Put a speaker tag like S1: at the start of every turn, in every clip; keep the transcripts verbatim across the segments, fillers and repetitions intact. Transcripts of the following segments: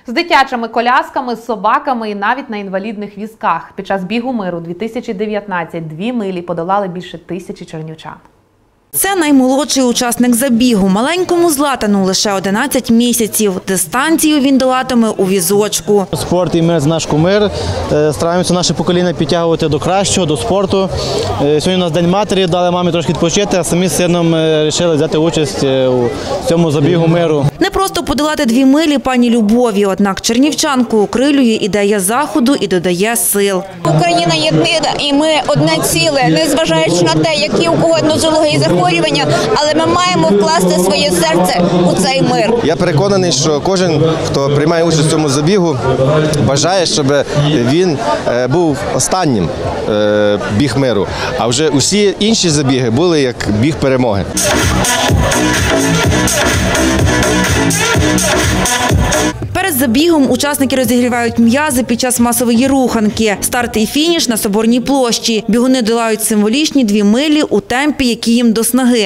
S1: З дитячими колясками, з собаками і навіть на інвалідних візках. Під час бігу миру дві тисячі дев'ятнадцять дві милі подолали більше тисячі чернівчан.
S2: Це наймолодший учасник забігу. Маленькому Златану лише одинадцять місяців. Дистанцію він долатиме у візочку.
S3: Спорт і ми – наш кумир. Стараємося наше покоління підтягувати до кращого, до спорту. Сьогодні у нас День матері, дали мамі трошки відпочити, а самі з сином вирішили взяти участь у цьому забігу миру.
S2: Не просто подолати дві милі пані Любові, однак чернівчанку окрилює ідея заходу і додає сил.
S4: Україна єдина і ми одне ціле, незважаючи на те, які у кого нозології захворювання, але ми маємо вкласти своє серце у цей мир.
S5: Я переконаний, що кожен, хто приймає участь у цьому забігу, бажає, щоб він був останнім біг миру, а вже усі інші забіги були як біг перемоги.
S2: Перед забігом учасники розігрівають м'язи під час масової руханки. Старт і фініш на Соборній площі. Бігуни долають символічні дві милі у темпі, які їм до снаги.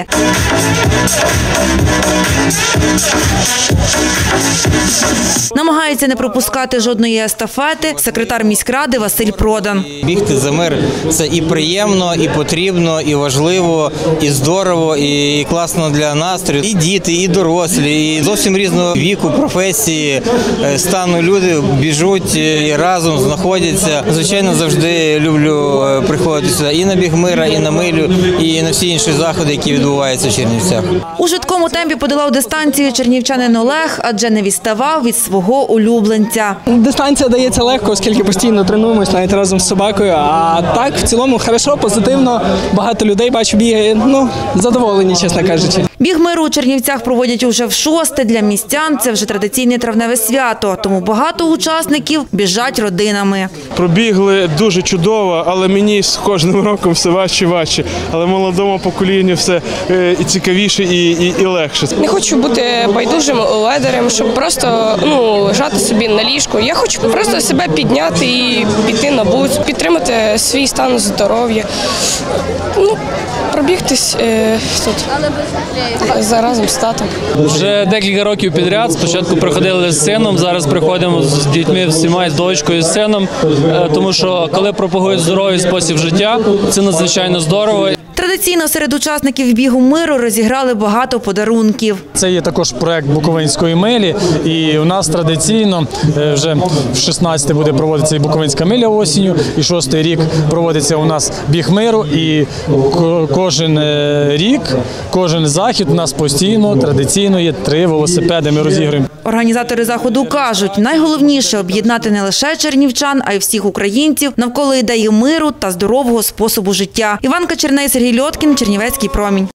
S2: Намагається не пропускати жодної естафети секретар міськради Василь Продан.
S6: Бігти за мир – це і приємно, і потрібно, і важливо, і здорово, і класно для настрою. І діти, і дорослі, і зовсім різного віку, професії, стану люди біжуть і разом знаходяться. Звичайно, завжди люблю приходити сюди і на біг мира, і на милю, і на всі інші заходи, які відбуваються в Чернівцях.
S2: У швидкому темпі подолав дистанцію чернівчанин Олег, адже не відставав від свого улюбленця.
S7: Дистанція дається легко, оскільки постійно тренуємось навіть разом з собакою. А так, в цілому, хорошо, позитивно. Багато людей, бачу, бігає. Ну, задоволені, чесно кажучи.
S2: Біг миру у Чернівцях проводять уже в шосте. Для містян це вже традиційне травневе свято, тому багато учасників біжать родинами.
S8: Пробігли дуже чудово, але мені з кожним роком все важче і важче. Але молодому поколінню все і цікавіше, і, і, і легше.
S9: Не хочу бути байдужим ледерем, щоб просто ну, лежати собі на ліжку. Я хочу просто себе підняти і піти на вулицю, підтримати свій стан здоров'я. Ну, пробігтись е, тут разом з татом.
S10: Вже декілька років підряд. Спочатку приходили з сином, зараз приходимо з дітьми всіма, з дочкою, з сином. Тому що коли пропагують здоровий спосіб життя, це надзвичайно здорово.
S2: Традиційно серед учасників бігу миру розіграли багато подарунків.
S11: Це є також проект Буковинської милі, і у нас традиційно вже в шістнадцяте буде проводитися і Буковинська миля осінню, і шостий рік проводиться у нас біг миру, і кожен рік, кожен захід у нас постійно, традиційно є три велосипеди, ми розіграємо.
S2: Організатори заходу кажуть, найголовніше – об'єднати не лише чернівчан, а й всіх українців навколо ідеї миру та здорового способу життя. Іванка Черней, Сергій Льоткін, Чернівецький промінь.